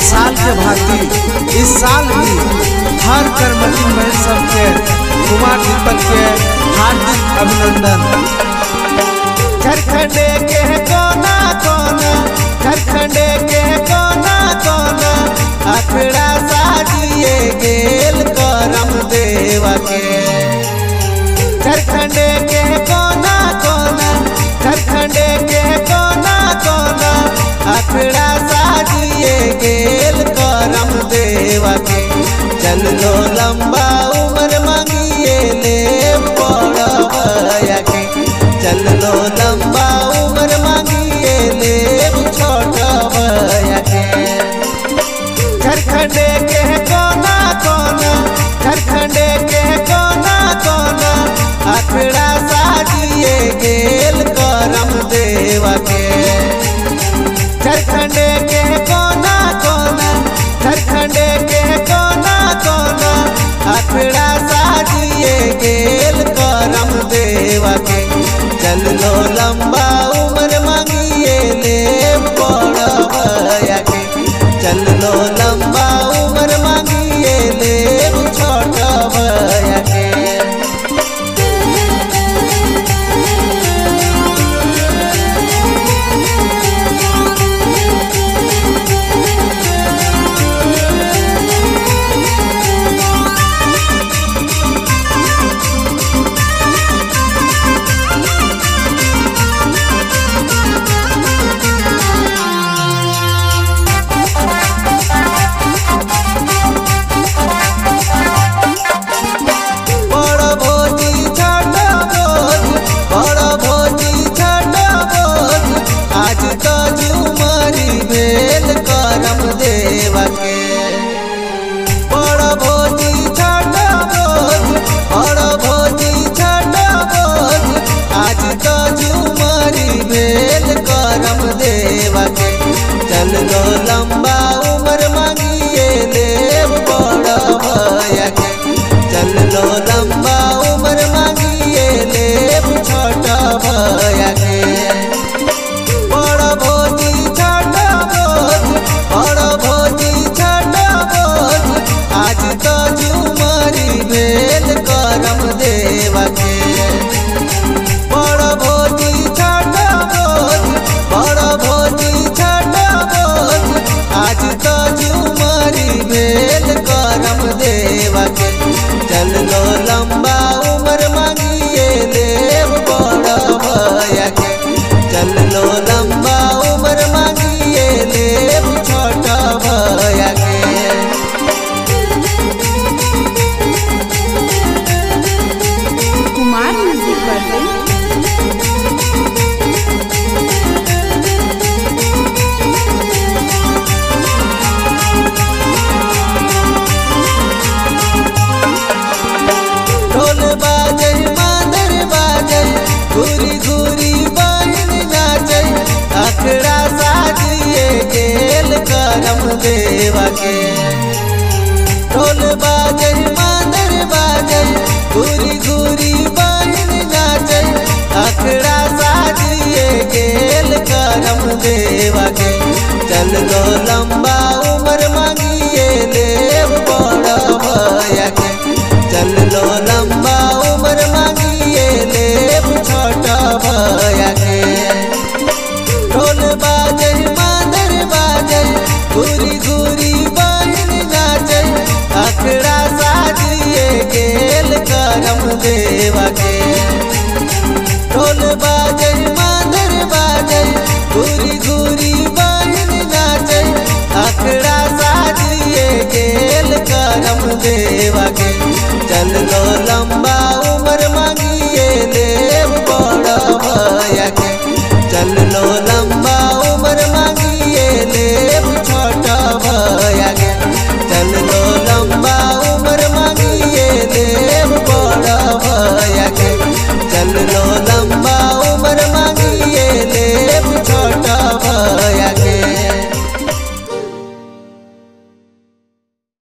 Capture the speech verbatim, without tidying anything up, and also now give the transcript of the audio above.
साल के भांति इस साल भी हर कर्मठिन बहन सबके कुमार दीपक के हार्दिक अभिनंदन। झारखंड के कोना कोना झारखंड के कोना कोना अखड़ा साजिए गेल करम देवा के। झारखंड के कोना कोना झारखंड के कोना कोना अखड़ा साजिए गेल करम देवा के। चल लो लंबा उम्र मांगिए ले बड़ा के। चल लो लंबा उम्र मांगिए ले छोटा भैया के। झारखंड के कोना कोना झारखंड के कोना कोना अखड़ा साजिए गेल करम देवा के। झारखंड के कोना कोना झारखंड के कोना कोना अखड़ा साजिए गेल करम देवा के। चल लो लंबा उम्र मांगिए ले बड़ा भैया के। चल लो लंबा उम्र मांगिए ले छोटा भैया के। चल लो लंबा उम्र मांगिए ले बड़ा भैया के। चल लो लंबा उम्र मांगिए ले छोटा भैया के। बड़ा भोजी छोटा भोज बड़ा भोजी छोटा भोज आज तो झूमरी भेल करम देवा के। बड़ा भोजी छोटा भोज बड़ा भोजी आज तो झूमरी भेल करम देवा के। चल लो लंबा उम्र मांगिए ले बड़ा भैया के। चल लो लंबा उम्र मांगिए ले छोटा भैया के। कुमार म्यूजिक पर घूरी घूरी बहन नाचे अखड़ा साजिए गेल करम देवा के। ढोल बाजे मादर बाजे घूरी घूरी बहन नाचे अखड़ा साजिए गेल करम देवा के। चल लो लंबा